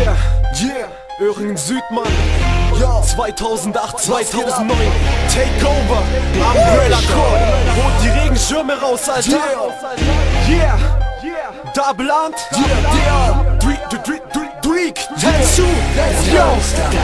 Yeah, yeah, Öhringen Südmann. Yo, 2008, 2009, Takeover, Umbrella Call. Holt die Regenschirme raus, Alter. Yeah, Double Ant. Dreek, Tenchu. Yo,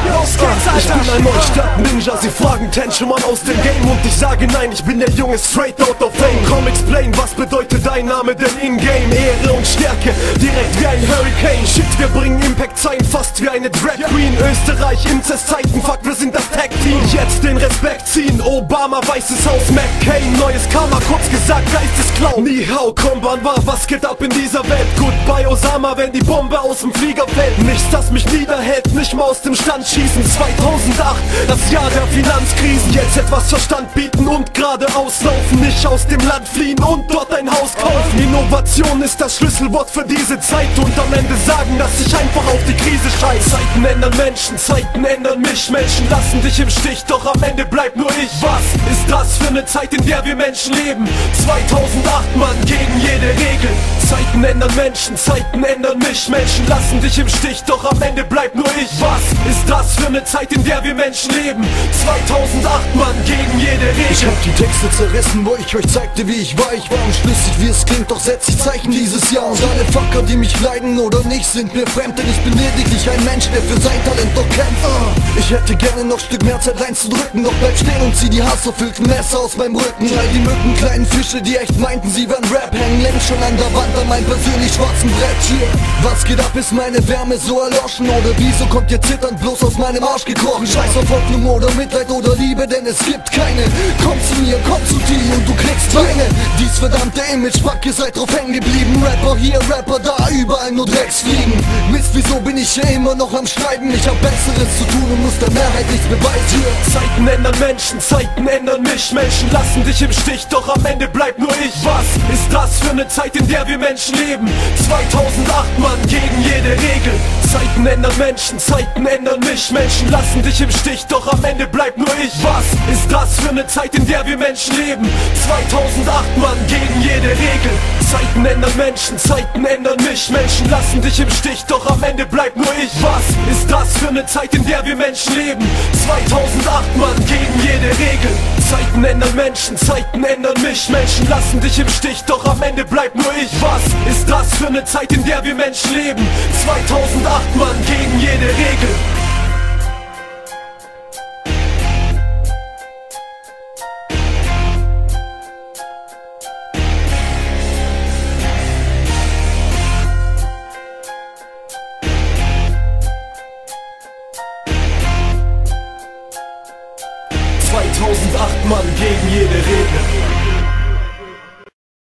ich bin ein Neustadt-Ninja. Sie fragen Tenchuman aus dem Game und ich sage nein, ich bin der Junge straight out of Fame. Komm, explain, was bedeutet dein Name denn in-game? Ehre und Stärke, direkt wie ein Hurricane. Shit, wir bringen Impact-Zeilen fast wie eine Drag Queen. Österreich, Inzestzeiten, fuck, wir sind das Tag-Team. Jetzt den Respekt ziehen, Obama, Weißes Haus, McCain, neues Karma, kurz gesagt, Geistesklau. Ni hao, Konbanwa, was geht ab in dieser Welt? Goodbye Osama, wenn die Bombe aus dem Flieger fällt. Nichts, das mich niederhält, nicht mal aus dem Stand schießen. 2008, das Jahr der Finanzkrisen. Jetzt etwas Verstand bieten und geradeaus laufen. Nicht aus dem Land fliehen und dort ein Haus kaufen. Innovation ist das Schlüsselwort für diese Zeit. Und am Ende sagen, dass ich einfach auf die Krise scheiß. Zeiten ändern Menschen, Zeiten ändern mich. Menschen lassen dich im Stich, doch am Ende bleibt nur ich. Was ist das für eine Zeit, in der wir Menschen leben? 2008, Mann, gegen jede Regel. Zeiten ändern Menschen, Zeiten ändern mich. Menschen lassen dich im Stich, doch am Ende bleibt nur ich. Was ist das für eine Zeit, in der wir Menschen leben? 2008, Mann, gegen jede Regel. Ich hab die Texte zerrissen, wo ich euch zeigte, wie ich war. Ich war unschlüssig, wie es klingt, doch setz ich Zeichen dieses Jahr. Und alle Fucker, die mich leiden oder nicht, sind mir fremd, denn ich bin lediglich ein Mensch, der für sein Talent doch kämpft. Ich hätte gerne noch Stück mehr Zeit reinzudrücken, doch bleib stehen und zieh die hasserfüllten Messer aus meinem Rücken. All die Mücken, kleinen Fische, die echt meinten, sie wären Rap, hängen längst schon an der Wand an meinem persönlich schwarzen Brett. Was geht ab, ist meine Wärme so erloschen? Oder wieso kommt ihr zitternd bloß aus meinem Arsch gekrochen? Scheiß auf Hoffnung oder Mitleid oder Liebe, denn es gibt keine. Komm zu mir, komm zu dir und du kriegst Beine. Dies verdammte Image, fuck, ihr seid drauf hängen geblieben. Rapper hier, Rapper da, überall nur Drecksfliegen. Mist, wieso bin ich hier immer noch am Schreiben? Ich hab Besseres zu tun und muss der Mehrheit nichts beweisen. Zeiten ändern Menschen, Zeiten ändern mich. Menschen lassen dich im Stich, doch am Ende bleibt nur ich. Was ist das für eine Zeit, in der wir Menschen leben? 2008, Mann, gegen jede Regel. Zeiten ändern Menschen, Zeiten ändern mich. Menschen lassen dich im Stich, doch am Ende bleibt nur ich. Was ist das für eine Zeit, in der wir Menschen leben? 2008, Mann, gegen jede Regel. Zeiten ändern Menschen, Zeiten ändern mich. Menschen lassen dich im Stich, doch am Ende bleibt nur ich. Was ist das für eine Zeit, in der wir Menschen leben? 2008, Mann, gegen jede Regel. Zeiten ändern Menschen, Zeiten ändern mich. Menschen lassen dich im Stich, doch am Ende bleibt nur ich. Was ist das für eine Zeit, in der wir Menschen leben? 2008, Mann, gegen jede Regel. Mann, gegen jede Regel.